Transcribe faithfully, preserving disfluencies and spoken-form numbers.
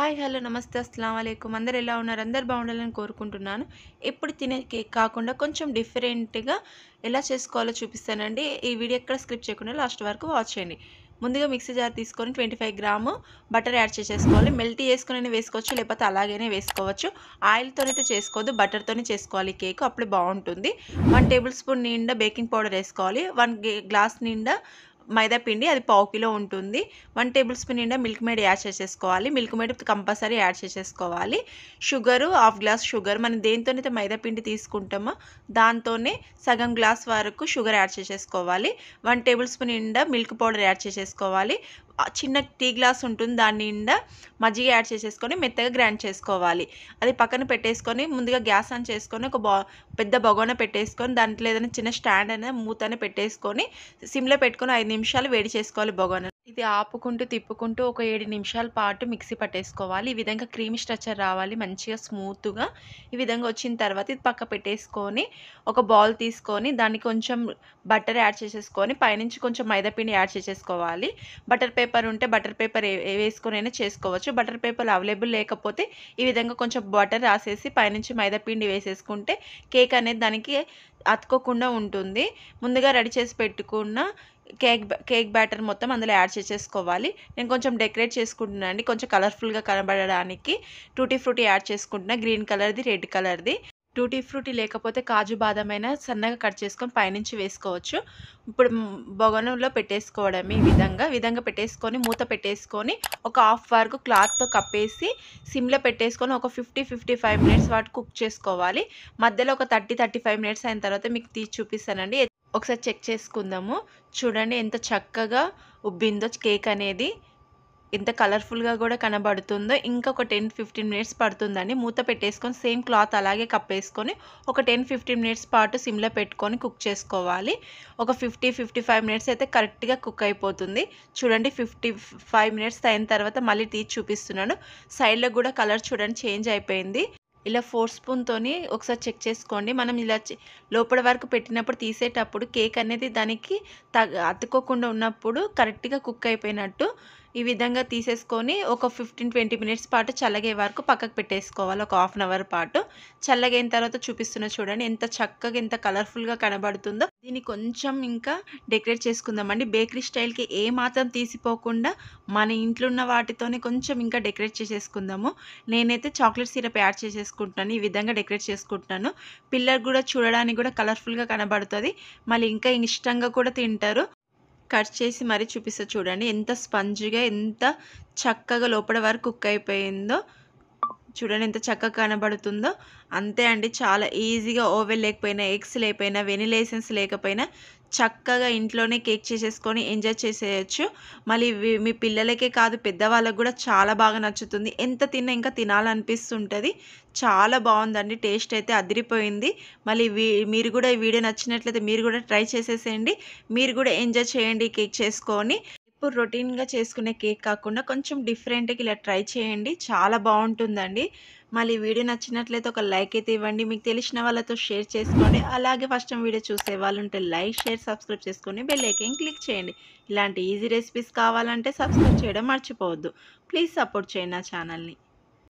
Hi hello నమస్తే అస్సలాము అలైకుం అందరూ ఎలా ఉన్నారు అందరూ బాగుండాలని కోరుకుంటున్నాను. ఎప్పుడు తినే కేక్ కాకుండా కొంచెం డిఫరెంట్‌గా ఎలా చేసుకోవాలో చూపిస్తానండి. ఈ వీడియో ఎక్కడ స్కిప్ చేయకుండా లాస్ట్ వరకు వాచ్ చేయండి. ముందుగా మిక్సీ జార్ తీసుకొని ఇరవై ఐదు గ్రాము బటర్ యాడ్ చేసేసుకోవాలి. మెల్ట్ చేసుకొనైనా వేసుకోవచ్చు, లేకపోతే అలాగనే వేసుకోవచ్చు. ఆయిల్‌తోనైతే చేసుకోవద్దు, బటర్‌తోనే చేసుకోవాలి కేక్, అప్పుడే బాగుంటుంది. ఒక టేబుల్ స్పూన్ నిండా బేకింగ్ పౌడర్ వేసుకోవాలి. ఒక గ్లాస్ నిండా మైదా పిండి, అది పావు కిలో ఉంటుంది. ఒక టేబుల్ స్పూన్ నిండా మిల్క్ మేడ్ యాడ్ చేసేసుకోవాలి. మిల్క్ మేడ్ కంపల్సరీ యాడ్ చేసేసుకోవాలి. షుగరు హాఫ్ గ్లాస్ షుగర్, మనం దేనితోనైతే మైదా పిండి తీసుకుంటామో దాంతోనే సగం గ్లాస్ వరకు షుగర్ యాడ్ చేసేసుకోవాలి. ఒక టేబుల్ స్పూన్ నిండా మిల్క్ పౌడర్ యాడ్ చేసేసుకోవాలి. చిన్న టీ గ్లాస్ ఉంటుంది, దాని నిండా మజ్జిగ యాడ్ చేసేసుకొని మెత్తగా గ్రైండ్ చేసుకోవాలి. అది పక్కన పెట్టేసుకొని ముందుగా గ్యాస్ ఆన్ చేసుకొని ఒక బా పెద్ద బగోన పెట్టేసుకొని దాంట్లో ఏదైనా చిన్న స్టాండ్ అయినా మూతనే పెట్టేసుకొని సిమ్లో పెట్టుకొని ఐదు నిమిషాలు వేడి చేసుకోవాలి బగోన. ఇది ఆపుకుంటూ తిప్పుకుంటూ ఒక ఏడు నిమిషాల పాటు మిక్సీ పట్టేసుకోవాలి. ఈ విధంగా క్రీమీ స్ట్రక్చర్ రావాలి, మంచిగా స్మూత్గా. ఈ విధంగా వచ్చిన తర్వాత ఇది పక్క పెట్టేసుకొని ఒక బౌల్ తీసుకొని దానికి కొంచెం బటర్ యాడ్ చేసేసుకొని పైనుంచి కొంచెం మైదా పిండి యాడ్ చేసేసుకోవాలి. బటర్ పేపర్ ఉంటే బటర్ పేపర్ వేసుకొని అయినా చేసుకోవచ్చు. బటర్ పేపర్ అవైలబుల్ లేకపోతే ఈ విధంగా కొంచెం బటర్ రాసేసి పైనుంచి మైదా పిండి వేసేసుకుంటే కేక్ అనేది దానికి అతుక్కోకుండా ఉంటుంది. ముందుగా రెడీ చేసి పెట్టుకున్న కేక్ కేక్ బ్యాటర్ మొత్తం అందులో యాడ్ చేసేసుకోవాలి. నేను కొంచెం డెకరేట్ చేసుకుంటున్నాను అండి, కొంచెం కలర్ఫుల్గా కనబడడానికి టూటీ ఫ్రూటీ యాడ్ చేసుకుంటున్నా, గ్రీన్ కలర్ది రెడ్ కలర్ది. టూటీ ఫ్రూటీ లేకపోతే కాజు బాదం అయినా సన్నగా కట్ చేసుకొని పైనుంచి వేసుకోవచ్చు. ఇప్పుడు బగోనంలో పెట్టేసుకోవడం ఈ విధంగా విధంగా పెట్టేసుకొని మూత పెట్టేసుకొని ఒక హాఫ్ వరకు క్లాత్తో కప్పేసి సిమ్లో పెట్టేసుకొని ఒక ఫిఫ్టీ ఫిఫ్టీ ఫైవ్ మినిట్స్ వాటి కుక్ చేసుకోవాలి. మధ్యలో ఒక థర్టీ థర్టీ ఫైవ్ మినిట్స్ అయిన తర్వాత మీకు తీసి చూపిస్తానండి. ఒకసారి చెక్ చేసుకుందాము. చూడండి ఎంత చక్కగా ఉబ్బిందో కేక్ అనేది, ఎంత కలర్ఫుల్గా కూడా కనబడుతుందో. ఇంకొక టెన్ ఫిఫ్టీన్ మినిట్స్ పడుతుందండి. మూత పెట్టేసుకొని సేమ్ క్లాత్ అలాగే కప్పేసుకొని ఒక టెన్ ఫిఫ్టీన్ మినిట్స్ పాటు సిమ్లో పెట్టుకొని కుక్ చేసుకోవాలి. ఒక ఫిఫ్టీ ఫిఫ్టీ ఫైవ్ మినిట్స్ అయితే కరెక్ట్గా కుక్ అయిపోతుంది. చూడండి ఫిఫ్టీ ఫైవ్ మినిట్స్ అయిన తర్వాత మళ్ళీ తీసి చూపిస్తున్నాను. సైడ్లో కూడా కలర్ చూడండి చేంజ్ అయిపోయింది. ఇలా ఫోర్ స్పూన్తోని ఒకసారి చెక్ చేసుకోండి. మనం ఇలా లోపల వరకు పెట్టినప్పుడు తీసేటప్పుడు కేక్ అనేది దానికి తగ అతుక్కోకుండా ఉన్నప్పుడు కరెక్ట్గా కుక్ అయిపోయినట్టు. ఈ విధంగా తీసేసుకొని ఒక ఫిఫ్టీన్ ట్వంటీ మినిట్స్ పాటు చల్లగే వరకు పక్కకు పెట్టేసుకోవాలి. ఒక హాఫ్ అన్ అవర్ పాటు చల్లగైన తర్వాత చూపిస్తున్నా చూడండి ఎంత చక్కగా ఎంత కలర్ఫుల్గా కనబడుతుందో. దీన్ని కొంచెం ఇంకా డెకరేట్ చేసుకుందామండి. బేకరీ స్టైల్కి ఏ మాత్రం తీసిపోకుండా మన ఇంట్లో ఉన్న వాటితోనే కొంచెం ఇంకా డెకరేట్ చేసేసుకుందాము. నేనైతే చాక్లెట్ సిరప్ యాడ్ చేసేసుకుంటున్నాను. ఈ విధంగా డెకరేట్ చేసుకుంటున్నాను. పిల్లలు కూడా చూడడానికి కూడా కలర్ఫుల్గా కనబడుతుంది, మళ్ళీ ఇంకా ఇష్టంగా కూడా తింటారు. కట్ చేసి మరీ చూపిస్తా చూడండి ఎంత స్పంజ్గా ఎంత చక్కగా లోపల వరకు కుక్ అయిపోయిందో. చూడండి ఎంత చక్కగా కనబడుతుందో. అంతే అండి, చాలా ఈజీగా ఓవెన్ లేకపోయినా ఎగ్స్ లేకపోయినా వెనిలా ఎసెన్స్ లేకపోయినా చక్కగా ఇంట్లోనే కేక్ చేసేసుకొని ఎంజాయ్ చేసేయచ్చు. మళ్ళీ మీ పిల్లలకే కాదు పెద్దవాళ్ళకి కూడా చాలా బాగా నచ్చుతుంది. ఎంత తిన్నా ఇంకా తినాలనిపిస్తుంటుంది. చాలా బాగుందండి, టేస్ట్ అయితే అదిరిపోయింది. మళ్ళీ మీరు కూడా ఈ వీడియో నచ్చినట్లయితే మీరు కూడా ట్రై చేసేసేయండి. మీరు కూడా ఎంజాయ్ చేయండి కేక్ చేసుకొని. ఇప్పుడు రొటీన్గా చేసుకునే కేక్ కాకుండా కొంచెం డిఫరెంట్గా ఇలా ట్రై చేయండి, చాలా బాగుంటుందండి. మళ్ళీ వీడియో నచ్చినట్లయితే ఒక లైక్ అయితే ఇవ్వండి, మీకు తెలిసిన వాళ్ళతో షేర్ చేసుకోండి. అలాగే ఫస్ట్ టైం వీడియో చూసే వాళ్ళు ఉంటే లైక్ షేర్ సబ్స్క్రైబ్ చేసుకొని బెల్ ఐకాన్ క్లిక్ చేయండి. ఇలాంటి ఈజీ రెసిపీస్ కావాలంటే సబ్స్క్రైబ్ చేయడం మర్చిపోవద్దు. ప్లీజ్ సపోర్ట్ చేయండి నా ఛానల్ని.